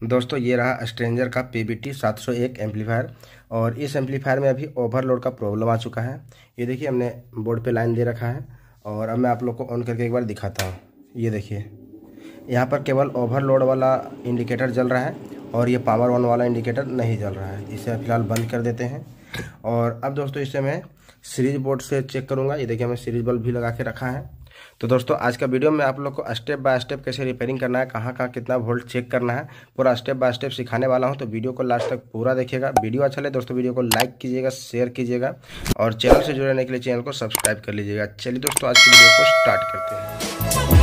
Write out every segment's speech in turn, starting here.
दोस्तों ये रहा स्ट्रेंजर का PBT 701 एम्पलीफायर। और इस एम्पलीफायर में अभी ओवरलोड का प्रॉब्लम आ चुका है। ये देखिए हमने बोर्ड पे लाइन दे रखा है और अब मैं आप लोग को ऑन करके एक बार दिखाता हूँ। ये देखिए यहाँ पर केवल ओवरलोड वाला इंडिकेटर जल रहा है और ये पावर ऑन वाला इंडिकेटर नहीं जल रहा है। इसे फिलहाल बंद कर देते हैं। और अब दोस्तों इसे मैं सीरीज बोर्ड से चेक करूँगा। ये देखिए हमने सीरीज बल्ब भी लगा के रखा है। तो दोस्तों आज का वीडियो में आप लोग को स्टेप बाय स्टेप कैसे रिपेयरिंग करना है, कहाँ कहाँ कितना वोल्ट चेक करना है, पूरा स्टेप बाय स्टेप सिखाने वाला हूं। तो वीडियो को लास्ट तक पूरा देखिएगा। वीडियो अच्छा लगे दोस्तों वीडियो को लाइक कीजिएगा, शेयर कीजिएगा और चैनल से जुड़े रहने के लिए चैनल को सब्सक्राइब कर लीजिएगा। चलिए दोस्तों आज की वीडियो को स्टार्ट करते हैं।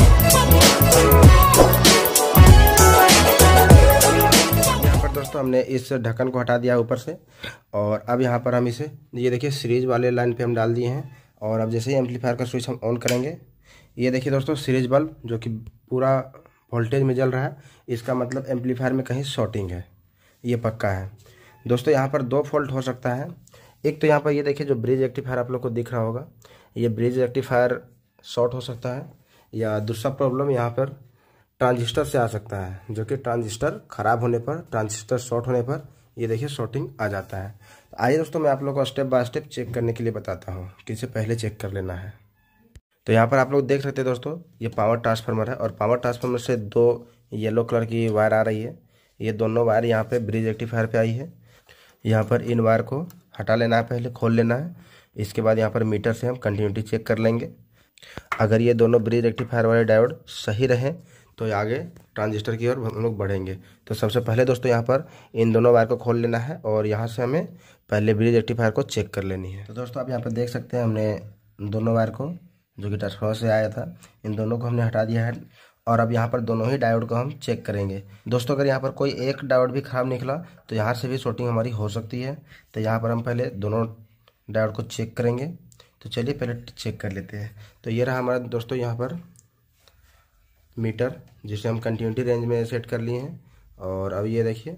यहाँ पर दोस्तों हमने इस ढक्कन को हटा दिया ऊपर से और अब यहाँ पर हम इसे ये देखिए सीरीज वाले लाइन पे हम डाल दिए हैं। और अब जैसे ही एम्पलीफायर का स्विच हम ऑन करेंगे, ये देखिए दोस्तों सीरीज बल्ब जो कि पूरा वोल्टेज में जल रहा है, इसका मतलब एम्पलीफायर में कहीं शॉर्टिंग है, ये पक्का है। दोस्तों यहाँ पर दो फॉल्ट हो सकता है। एक तो यहाँ पर ये देखिए जो ब्रिज रेक्टिफायर आप लोग को दिख रहा होगा, ये ब्रिज रेक्टिफायर शॉर्ट हो सकता है। या दूसरा प्रॉब्लम यहाँ पर ट्रांजिस्टर से आ सकता है, जो कि ट्रांजिस्टर ख़राब होने पर, ट्रांजिस्टर शॉर्ट होने पर ये देखिए शॉर्टिंग आ जाता है। तो आइए दोस्तों मैं आप लोग को स्टेप बाय स्टेप चेक करने के लिए बताता हूँ कि इसे पहले चेक कर लेना है। तो यहाँ पर आप लोग देख सकते हैं दोस्तों ये पावर ट्रांसफार्मर है और पावर ट्रांसफार्मर से दो येलो कलर की वायर आ रही है। ये दोनों वायर यहाँ पे ब्रिज रेक्टिफायर पे आई है। यहाँ पर इन वायर को हटा लेना है, पहले खोल लेना है। इसके बाद यहाँ पर मीटर से हम कंटिन्यूटी चेक कर लेंगे। अगर ये दोनों ब्रिज रेक्टिफायर वाले डायोड सही रहें तो आगे ट्रांजिस्टर की ओर हम लोग बढ़ेंगे। तो सबसे पहले दोस्तों यहाँ पर इन दोनों वायर को खोल लेना है और यहाँ से हमें पहले ब्रिज रेक्टिफायर को चेक कर लेनी है। तो दोस्तों आप यहाँ पर देख सकते हैं हमने दोनों वायर को जो कि ट्रांसफार्मर से आया था, इन दोनों को हमने हटा दिया है। और अब यहाँ पर दोनों ही डायोड को हम चेक करेंगे। दोस्तों अगर यहाँ पर कोई एक डायोड भी खराब निकला तो यहाँ से भी शॉर्टिंग हमारी हो सकती है। तो यहाँ पर हम पहले दोनों डायोड को चेक करेंगे। तो चलिए पहले चेक कर लेते हैं। तो ये रहा हमारा दोस्तों यहाँ पर मीटर, जिसे हम कंटिन्यूटी रेंज में सेट कर लिए हैं। और अब ये देखिए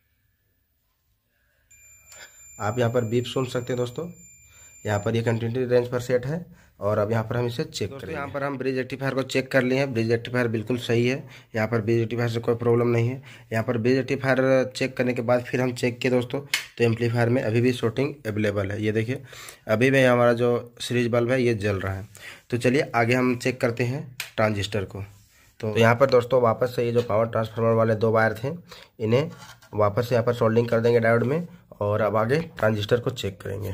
आप यहाँ पर बीप सुन सकते हैं दोस्तों। यहाँ पर ये कंटिन्यूटी रेंज पर सेट है और अब यहाँ पर हम इसे चेक करेंगे। यहाँ पर हम ब्रिज रेक्टिफायर को चेक कर लिए हैं। ब्रिज रेक्टिफायर बिल्कुल सही है, यहाँ पर ब्रिज रेक्टिफायर से कोई प्रॉब्लम नहीं है। यहाँ पर ब्रिज रेक्टिफायर चेक करने के बाद फिर हम चेक किए दोस्तों, तो एम्पलीफायर में अभी भी शॉर्टिंग अवेलेबल है। ये देखिए अभी भी हमारा जो सीरीज बल्ब है ये जल रहा है। तो चलिए आगे हम चेक करते हैं ट्रांजिस्टर को। तो यहाँ पर दोस्तों वापस से ये जो पावर ट्रांसफार्मर वाले दो वायर थे, इन्हें वापस से यहाँ पर सोल्डिंग कर देंगे डायोड में और अब आगे ट्रांजिस्टर को चेक करेंगे।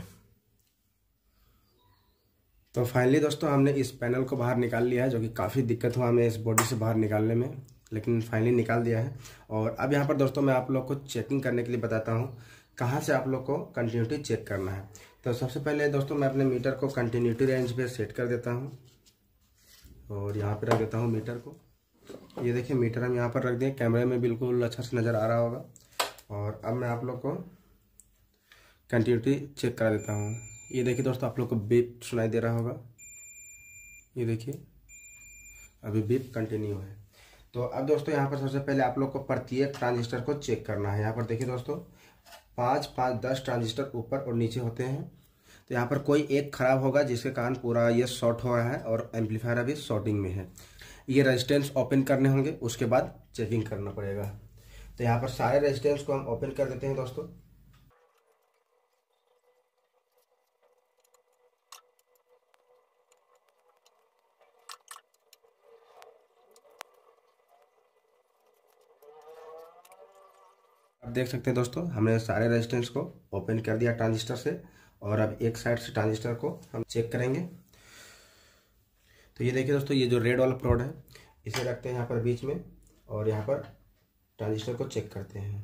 तो फाइनली दोस्तों हमने इस पैनल को बाहर निकाल लिया है, जो कि काफ़ी दिक्कत हुआ हमें इस बॉडी से बाहर निकालने में, लेकिन फाइनली निकाल दिया है। और अब यहाँ पर दोस्तों मैं आप लोग को चेकिंग करने के लिए बताता हूँ कहाँ से आप लोग को कंटिन्यूटी चेक करना है। तो सबसे पहले दोस्तों मैं अपने मीटर को कंटिन्यूटी रेंज पे सेट कर देता हूँ और यहाँ पर रख देता हूँ मीटर को। ये देखिए मीटर हम यहाँ पर रख दिए, कैमरे में बिल्कुल अच्छा से नज़र आ रहा होगा। और अब मैं आप लोग को कंटिन्यूटी चेक करा देता हूँ। ये देखिए दोस्तों आप लोग को बीप सुनाई दे रहा होगा, ये देखिए अभी बीप कंटिन्यू है। तो अब दोस्तों यहाँ पर सबसे पहले आप लोग को प्रत्येक ट्रांजिस्टर को चेक करना है। यहाँ पर देखिए दोस्तों 5, 5, 10 ट्रांजिस्टर ऊपर और नीचे होते हैं। तो यहाँ पर कोई एक खराब होगा जिसके कारण पूरा ये शॉर्ट हो रहा है और एम्पलीफायर अभी शॉर्टिंग में है। ये रेजिस्टेंस ओपन करने होंगे, उसके बाद चेकिंग करना पड़ेगा। तो यहाँ पर सारे रेजिस्टेंस को हम ओपन कर देते हैं दोस्तों। अब देख सकते हैं दोस्तों हमने सारे रेजिस्टेंस को ओपन कर दिया ट्रांजिस्टर से और अब एक साइड से ट्रांजिस्टर को हम चेक करेंगे। तो ये देखिए दोस्तों ये जो रेड वाला प्रोड है इसे रखते हैं यहाँ पर बीच में और यहाँ पर ट्रांजिस्टर को चेक करते हैं।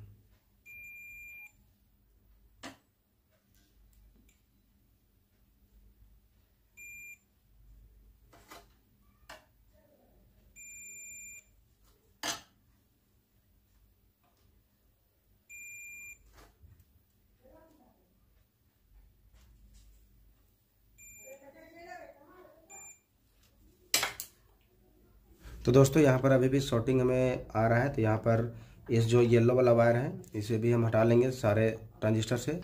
तो दोस्तों यहाँ पर अभी भी शॉर्टिंग हमें आ रहा है। तो यहाँ पर इस जो येलो वाला वायर है इसे भी हम हटा लेंगे सारे ट्रांजिस्टर से।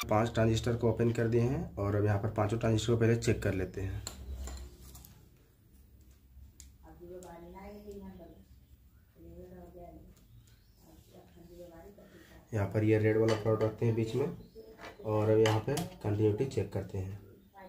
5 ट्रांजिस्टर को ओपन कर दिए हैं और अब यहाँ पर पांचों ट्रांजिस्टर को पहले चेक कर लेते हैं। यहाँ पर ये रेड वाला प्लॉट रखते हैं बीच में और अब यहाँ पर कंटिन्यूटी चेक करते हैं।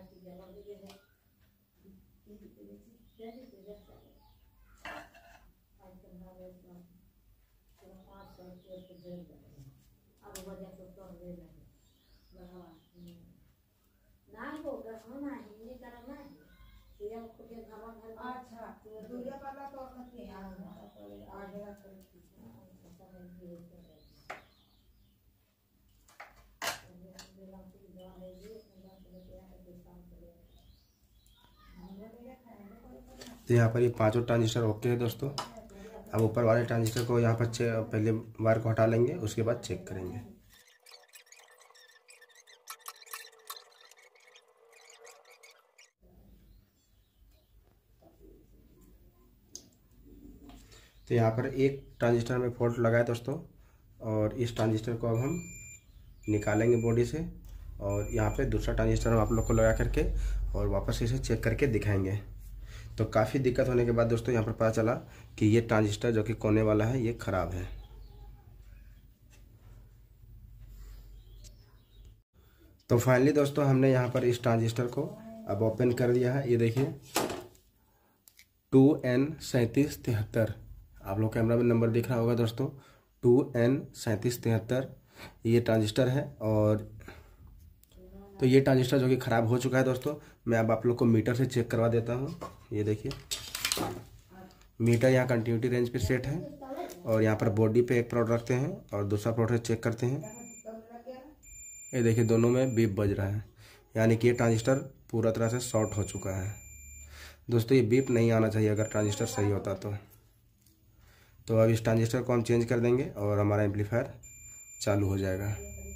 तो यहाँ पर ये पांचों ट्रांजिस्टर ओके है दोस्तों। अब ऊपर वाले ट्रांजिस्टर को यहाँ पर पहले वायर को हटा लेंगे, उसके बाद चेक करेंगे। तो यहाँ पर एक ट्रांजिस्टर में फॉल्ट लगा है दोस्तों और इस ट्रांजिस्टर को अब हम निकालेंगे बॉडी से और यहाँ पे दूसरा ट्रांजिस्टर हम आप लोग को लगा करके और वापस इसे चेक करके दिखाएंगे। तो काफ़ी दिक्कत होने के बाद दोस्तों यहाँ पर पता चला कि ये ट्रांजिस्टर जो कि कोने वाला है ये ख़राब है। तो फाइनली दोस्तों हमने यहाँ पर इस ट्रांजिस्टर को अब ओपन कर दिया है। ये देखिए 2N3773, आप लोग कैमरा में नंबर दिख रहा होगा दोस्तों, 2N3773 ये ट्रांजिस्टर है। और तो ये ट्रांजिस्टर जो कि ख़राब हो चुका है दोस्तों, मैं अब आप लोग को मीटर से चेक करवा देता हूँ। ये देखिए मीटर यहाँ कंटिन्यूटी रेंज पे सेट है और यहाँ पर बॉडी पे एक प्लॉट रखते हैं और दूसरा प्लॉट से चेक करते हैं। ये देखिए दोनों में बीप बज रहा है, यानी कि ये ट्रांजिस्टर पूरा तरह से शॉर्ट हो चुका है दोस्तों। ये बीप नहीं आना चाहिए अगर ट्रांजिस्टर सही होता तो अब इस ट्रांजिस्टर को हम चेंज कर देंगे और हमारा एम्पलीफायर चालू हो जाएगा।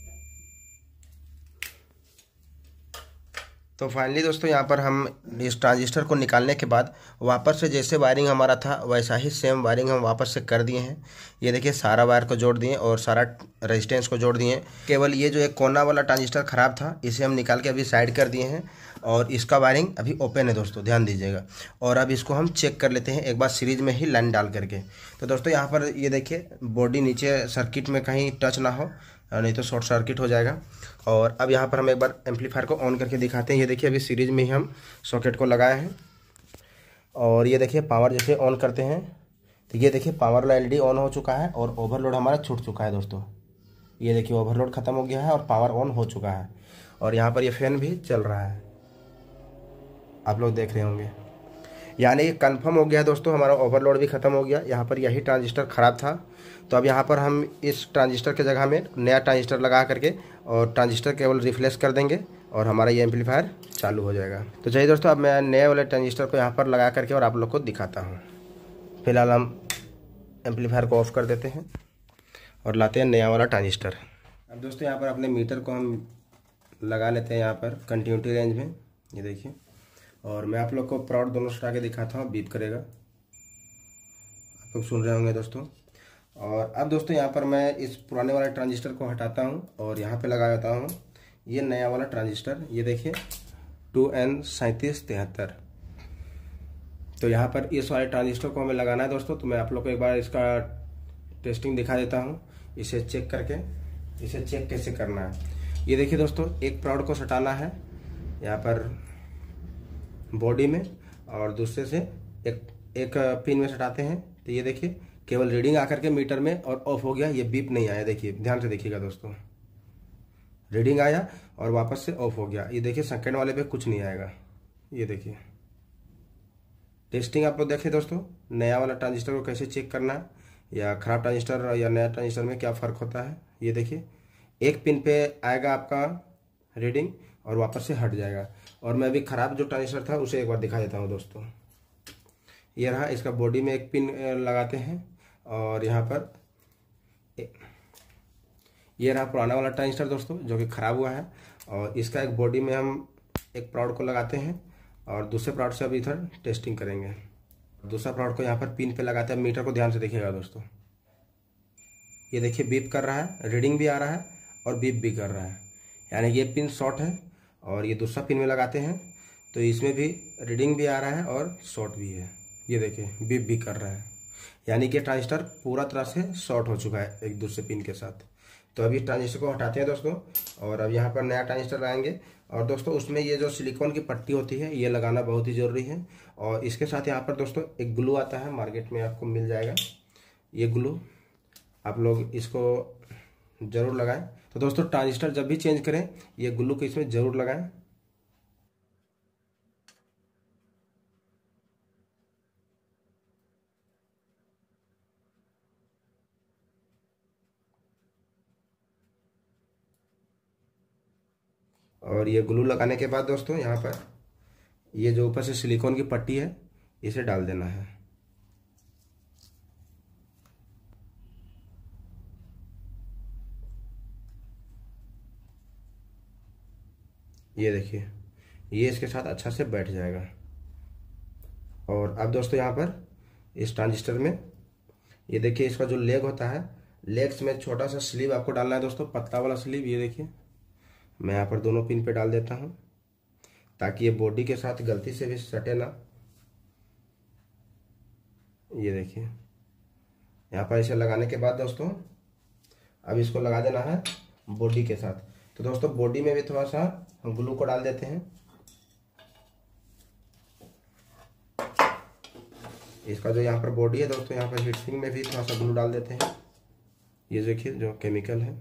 तो फाइनली दोस्तों यहाँ पर हम इस ट्रांजिस्टर को निकालने के बाद वापस से जैसे वायरिंग हमारा था वैसा ही सेम वायरिंग हम वापस से कर दिए हैं। ये देखिए सारा वायर को जोड़ दिए और सारा रेजिस्टेंस को जोड़ दिए। केवल ये जो एक कोना वाला ट्रांजिस्टर ख़राब था इसे हम निकाल के अभी साइड कर दिए हैं और इसका वायरिंग अभी ओपन है दोस्तों, ध्यान दीजिएगा। और अब इसको हम चेक कर लेते हैं एक बार सीरीज में ही लाइन डाल करके। तो दोस्तों यहाँ पर ये देखिए बॉडी नीचे सर्किट में कहीं टच ना हो, नहीं तो शॉर्ट सर्किट हो जाएगा। और अब यहाँ पर हम एक बार एम्पलीफायर को ऑन करके दिखाते हैं। ये देखिए अभी सीरीज में ही हम सॉकेट को लगाए हैं और ये देखिए पावर जैसे ऑन करते हैं तो ये देखिए पावर वाला एलईडी ऑन हो चुका है और ओवरलोड हमारा छूट चुका है दोस्तों। ये देखिए ओवरलोड ख़त्म हो गया है और पावर ऑन हो चुका है और यहाँ पर ये फैन भी चल रहा है, आप लोग देख रहे होंगे। यानी कंफर्म हो गया दोस्तों, हमारा ओवरलोड भी ख़त्म हो गया। यहाँ पर यही ट्रांजिस्टर ख़राब था तो अब यहाँ पर हम इस ट्रांजिस्टर के जगह में नया ट्रांजिस्टर लगा करके और ट्रांजिस्टर केवल रिप्लेस कर देंगे और हमारा ये एम्पलीफायर चालू हो जाएगा। तो चलिए दोस्तों अब मैं नए वाले ट्रांजिस्टर को यहाँ पर लगा करके और आप लोग को दिखाता हूँ। फिलहाल हम एम्पलीफायर को ऑफ कर देते हैं और लाते हैं नया वाला ट्रांजिस्टर। अब दोस्तों यहाँ पर अपने मीटर को हम लगा लेते हैं यहाँ पर कंटिन्यूटी रेंज में। ये देखिए और मैं आप लोग को प्लॉट दोनों सटा के दिखाता हूँ, बीप करेगा, आप लोग सुन रहे होंगे दोस्तों। और अब दोस्तों यहाँ पर मैं इस पुराने वाले ट्रांजिस्टर को हटाता हूँ और यहाँ पे लगा देता हूँ ये नया वाला ट्रांजिस्टर। ये देखिए 2N3773। तो यहाँ पर इस वाले ट्रांजिस्टर को हमें लगाना है दोस्तों। तो मैं आप लोग को एक बार इसका टेस्टिंग दिखा देता हूँ, इसे चेक करके। इसे चेक कैसे करना है ये देखिए दोस्तों, एक प्लॉट को सटाना है यहाँ पर बॉडी में और दूसरे से एक पिन में सटाते हैं। तो ये देखिए केवल रीडिंग आकर के मीटर में और ऑफ हो गया, ये बीप नहीं आया। देखिए ध्यान से देखिएगा दोस्तों, रीडिंग आया और वापस से ऑफ हो गया। ये देखिए सेकंड वाले पे कुछ नहीं आएगा। ये देखिए टेस्टिंग आप लोग देखें दोस्तों, नया वाला ट्रांजिस्टर को कैसे चेक करना है या खराब ट्रांजिस्टर या नया ट्रांजिस्टर में क्या फ़र्क होता है। ये देखिए एक पिन पे आएगा आपका रीडिंग और वापस से हट जाएगा। और मैं अभी ख़राब जो ट्रांजिस्टर था उसे एक बार दिखा देता हूँ दोस्तों। ये रहा, इसका बॉडी में एक पिन लगाते हैं और यहाँ पर ये रहा पुराना वाला ट्रांजिस्टर दोस्तों जो कि ख़राब हुआ है। और इसका एक बॉडी में हम एक प्लॉट को लगाते हैं और दूसरे प्लॉट से अभी इधर टेस्टिंग करेंगे। दूसरा प्लॉट को यहाँ पर पिन पे लगाते हैं। मीटर को ध्यान से देखिएगा दोस्तों, ये देखिए बीप कर रहा है, रीडिंग भी आ रहा है और बीप भी कर रहा है, यानी ये पिन शॉर्ट है और ये दूसरा पिन में लगाते हैं तो इसमें भी रीडिंग भी आ रहा है और शॉर्ट भी है। ये देखिए बीप भी कर रहा है, यानी कि ट्रांजिस्टर पूरा तरह से शॉर्ट हो चुका है एक दूसरे पिन के साथ। तो अभी ट्रांजिस्टर को हटाते हैं दोस्तों और अब यहाँ पर नया ट्रांजिस्टर लगाएंगे। और दोस्तों उसमें ये जो सिलिकॉन की पट्टी होती है ये लगाना बहुत ही ज़रूरी है। और इसके साथ यहाँ पर दोस्तों एक ग्लू आता है, मार्केट में आपको मिल जाएगा। ये ग्लू आप लोग इसको ज़रूर लगाएं। तो दोस्तों ट्रांजिस्टर जब भी चेंज करें ये ग्लू को इसमें ज़रूर लगाएं। और ये ग्लू लगाने के बाद दोस्तों यहाँ पर ये जो ऊपर से सिलिकॉन की पट्टी है इसे डाल देना है। ये देखिए ये इसके साथ अच्छा से बैठ जाएगा। और अब दोस्तों यहाँ पर इस ट्रांजिस्टर में ये देखिए इसका जो लेग होता है, लेग्स में छोटा सा स्लीव आपको डालना है दोस्तों, पतला वाला स्लीव। ये देखिए मैं यहाँ पर दोनों पिन पे डाल देता हूँ ताकि ये बॉडी के साथ गलती से भी सटे ना। ये देखिए यहाँ पर इसे लगाने के बाद दोस्तों अब इसको लगा देना है बॉडी के साथ। तो दोस्तों बॉडी में भी थोड़ा सा हम ग्लू को डाल देते हैं। इसका जो यहाँ पर बॉडी है दोस्तों, यहाँ पर हीट सिंक में भी थोड़ा सा ग्लू डाल देते हैं। ये देखिए जो केमिकल है।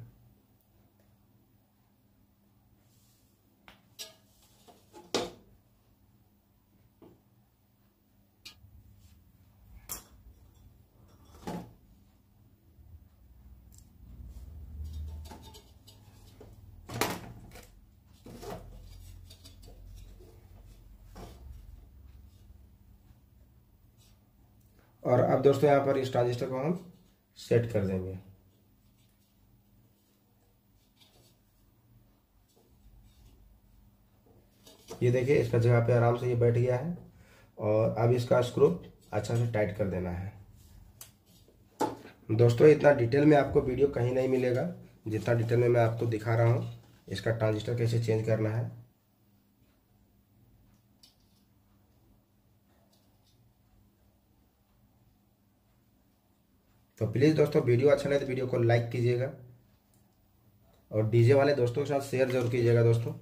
और अब दोस्तों यहाँ पर इस ट्रांजिस्टर को हम सेट कर देंगे। ये देखिए इसका जगह पे आराम से ये बैठ गया है। और अब इसका स्क्रू अच्छा से टाइट कर देना है। दोस्तों इतना डिटेल में आपको वीडियो कहीं नहीं मिलेगा जितना डिटेल में मैं आपको दिखा रहा हूँ इसका ट्रांजिस्टर कैसे चेंज करना है। तो प्लीज़ दोस्तों वीडियो अच्छा लगे तो वीडियो को लाइक कीजिएगा और डीजे वाले दोस्तों के साथ शेयर जरूर कीजिएगा दोस्तों,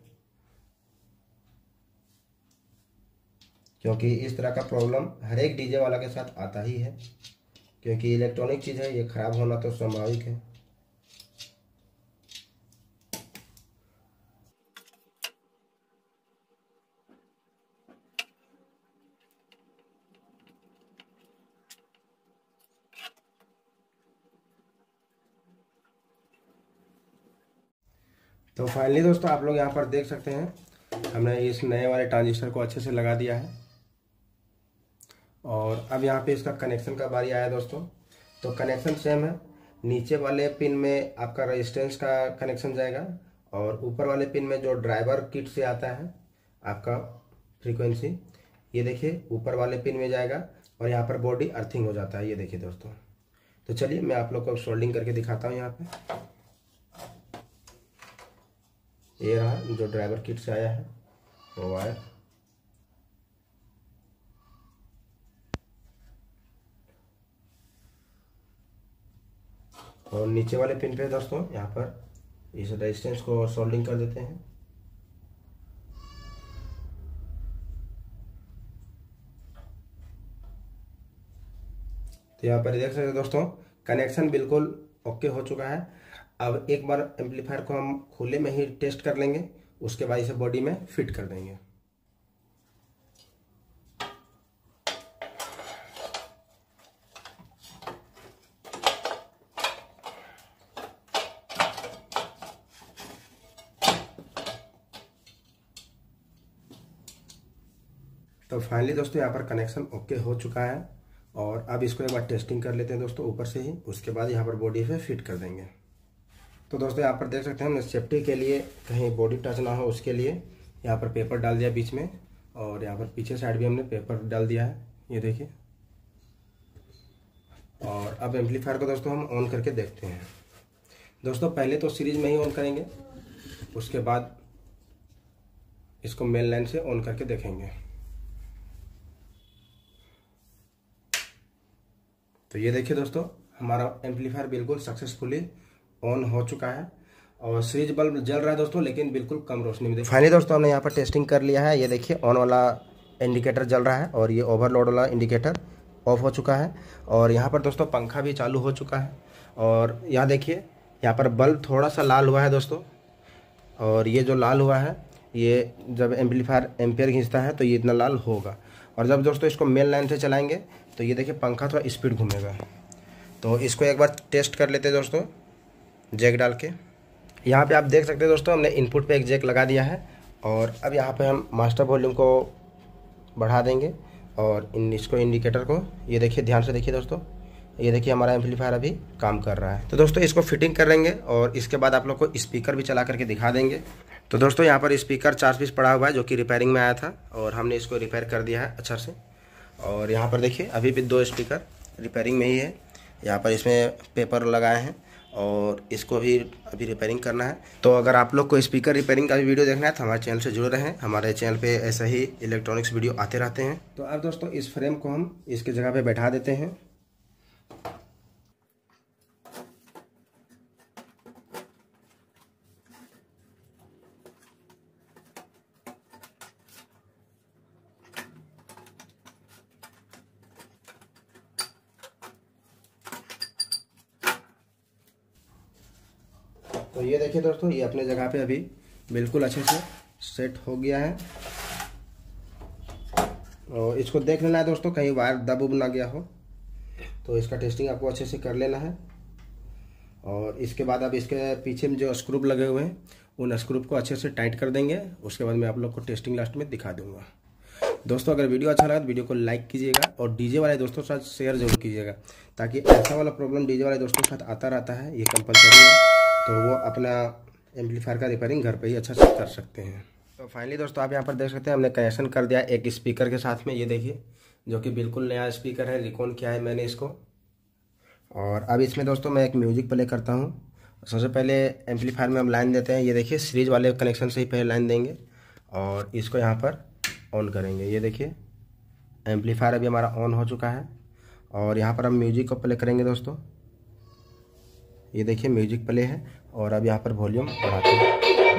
क्योंकि इस तरह का प्रॉब्लम हर एक डीजे वाला के साथ आता ही है, क्योंकि इलेक्ट्रॉनिक चीज़ है, ये ख़राब होना तो स्वाभाविक है। तो फाइनली दोस्तों आप लोग यहाँ पर देख सकते हैं हमने इस नए वाले ट्रांजिस्टर को अच्छे से लगा दिया है। और अब यहाँ पे इसका कनेक्शन का बारी आया दोस्तों। तो कनेक्शन सेम है, नीचे वाले पिन में आपका रेजिस्टेंस का कनेक्शन जाएगा और ऊपर वाले पिन में जो ड्राइवर किट से आता है आपका फ्रीक्वेंसी, ये देखिए ऊपर वाले पिन में जाएगा और यहाँ पर बॉडी अर्थिंग हो जाता है। ये देखिए दोस्तों। तो चलिए मैं आप लोग को सोल्डिंग करके दिखाता हूँ। यहाँ पे ये रहा जो ड्राइवर किट से आया है वो वायर। और नीचे वाले पिन पे दोस्तों यहाँ पर इस रेजिस्टेंस को सोल्डिंग कर देते हैं। तो यहाँ पर देख सकते हैं दोस्तों कनेक्शन बिल्कुल ओके हो चुका है। अब एक बार एम्पलीफायर को हम खुले में ही टेस्ट कर लेंगे, उसके बाद इसे बॉडी में फिट कर देंगे। तो फाइनली दोस्तों यहाँ पर कनेक्शन ओके हो चुका है और अब इसको एक बार टेस्टिंग कर लेते हैं दोस्तों ऊपर से ही, उसके बाद यहाँ पर बॉडी पे फिट कर देंगे। तो दोस्तों यहाँ पर देख सकते हैं हमने सेफ्टी के लिए कहीं बॉडी टच ना हो उसके लिए यहाँ पर पेपर डाल दिया बीच में और यहाँ पर पीछे साइड भी हमने पेपर डाल दिया है। ये देखिए। और अब एम्पलीफायर को दोस्तों हम ऑन करके देखते हैं। दोस्तों पहले तो सीरीज में ही ऑन करेंगे उसके बाद इसको मेन लाइन से ऑन करके देखेंगे। तो ये देखिए दोस्तों, हमारा एम्पलीफायर बिल्कुल सक्सेसफुली ऑन हो चुका है और सीरीज बल्ब जल रहा है दोस्तों, लेकिन बिल्कुल कम रोशनी में। फाइनली दोस्तों हमने यहाँ पर टेस्टिंग कर लिया है। ये देखिए ऑन वाला इंडिकेटर जल रहा है और ये ओवरलोड वाला इंडिकेटर ऑफ हो चुका है। और यहाँ पर दोस्तों पंखा भी चालू हो चुका है। और यहाँ देखिए, यहाँ पर बल्ब थोड़ा सा लाल हुआ है दोस्तों, और ये जो लाल हुआ है ये जब एम्पलीफायर एम्पियर खींचता है तो ये इतना लाल होगा। और जब दोस्तों इसको मेन लाइन से चलाएंगे तो ये देखिए पंखा थोड़ा स्पीड घूमेगा। तो इसको एक बार टेस्ट कर लेते हैं दोस्तों जैक डाल के। यहाँ पे आप देख सकते हैं दोस्तों, हमने इनपुट पे एक जैक लगा दिया है और अब यहाँ पे हम मास्टर वॉल्यूम को बढ़ा देंगे और इसको इंडिकेटर को, ये देखिए ध्यान से देखिए दोस्तों, ये देखिए हमारा एम्पलीफायर अभी काम कर रहा है। तो दोस्तों इसको फिटिंग कर लेंगे और इसके बाद आप लोग को स्पीकर भी चला करके दिखा देंगे। तो दोस्तों यहाँ पर स्पीकर 4 पीस पड़ा हुआ है जो कि रिपेयरिंग में आया था और हमने इसको रिपेयर कर दिया है अच्छा से। और यहाँ पर देखिए अभी भी 2 स्पीकर रिपेयरिंग में ही है। यहाँ पर इसमें पेपर लगाए हैं और इसको भी अभी रिपेयरिंग करना है। तो अगर आप लोग को स्पीकर रिपेयरिंग का भी वीडियो देखना है तो हमारे चैनल से जुड़े रहें। हमारे चैनल पे ऐसा ही इलेक्ट्रॉनिक्स वीडियो आते रहते हैं। तो अब दोस्तों इस फ्रेम को हम इसकी जगह पे बैठा देते हैं। तो ये देखिए दोस्तों, ये अपने जगह पे अभी बिल्कुल अच्छे से सेट हो गया है। और इसको देख लेना है दोस्तों, कहीं वायर दब उब ना गया हो। तो इसका टेस्टिंग आपको अच्छे से कर लेना है। और इसके बाद अब इसके पीछे में जो स्क्रू लगे हुए हैं उन स्क्रू को अच्छे से टाइट कर देंगे। उसके बाद मैं आप लोग को टेस्टिंग लास्ट में दिखा दूंगा। दोस्तों अगर वीडियो अच्छा लगा तो वीडियो को लाइक कीजिएगा और डीजे वाले दोस्तों के साथ शेयर जरूर कीजिएगा, ताकि ऐसा वाला प्रॉब्लम डीजे वाले दोस्तों के साथ आता रहता है, ये कंपलसरी है। तो वो अपना एम्पलीफायर का रिपेयरिंग घर पे ही अच्छा से कर सकते हैं। तो फाइनली दोस्तों आप यहाँ पर देख सकते हैं, हमने कनेक्शन कर दिया एक स्पीकर के साथ में। ये देखिए जो कि बिल्कुल नया स्पीकर है, रिकॉन किया है मैंने इसको। और अब इसमें दोस्तों मैं एक म्यूजिक प्ले करता हूँ। सबसे पहले एम्पलीफायर में हम लाइन देते हैं। ये देखिए सीरीज वाले कनेक्शन से ही पहले लाइन देंगे और इसको यहाँ पर ऑन करेंगे। ये देखिए एम्पलीफायर अभी हमारा ऑन हो चुका है और यहाँ पर हम म्यूजिक को प्ले करेंगे दोस्तों। ये देखिए म्यूजिक प्ले है और अब यहाँ पर वॉल्यूम बढ़ाते हैं।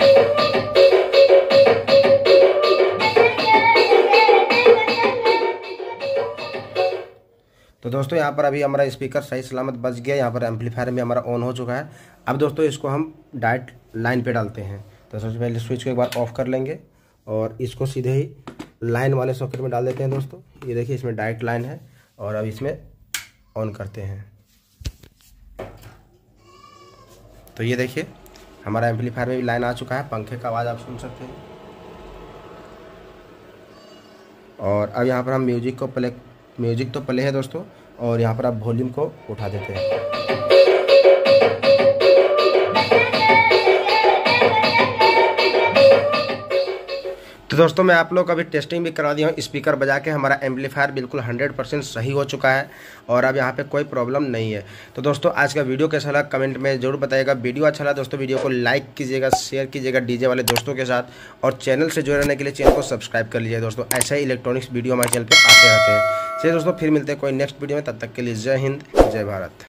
तो दोस्तों यहाँ पर अभी हमारा स्पीकर सही सलामत बज गया। यहाँ पर एम्पलीफायर भी हमारा ऑन हो चुका है। अब दोस्तों इसको हम डायरेक्ट लाइन पे डालते हैं। तो सबसे पहले स्विच को एक बार ऑफ कर लेंगे और इसको सीधे ही लाइन वाले सॉकेट में डाल देते हैं दोस्तों। ये देखिए इसमें डायरेक्ट लाइन है और अब इसमें ऑन करते हैं। तो ये देखिए हमारा एम्पलीफायर में भी लाइन आ चुका है। पंखे का आवाज़ आप सुन सकते हैं। और अब यहाँ पर हम म्यूजिक तो प्ले है दोस्तों, और यहाँ पर आप वॉल्यूम को उठा देते हैं। तो दोस्तों मैं आप लोग का भी टेस्टिंग भी करा दिया हूँ स्पीकर बजा के। हमारा एम्पलीफायर बिल्कुल 100% सही हो चुका है और अब यहाँ पे कोई प्रॉब्लम नहीं है। तो दोस्तों आज का वीडियो कैसा लगा कमेंट में जरूर बताइएगा। वीडियो अच्छा लगा दोस्तों वीडियो को लाइक कीजिएगा, शेयर कीजिएगा डीजे वाले दोस्तों के साथ, और चैनल से जुड़े रहने के लिए चैनल को सब्सक्राइब कर लीजिए दोस्तों। ऐसा ही इलेक्ट्रॉनिक्स वीडियो हमारे चैनल पर आते रहते हैं। चलिए दोस्तों फिर मिलते हैं कोई नेक्स्ट वीडियो में, तब तक के लिए जय हिंद जय भारत।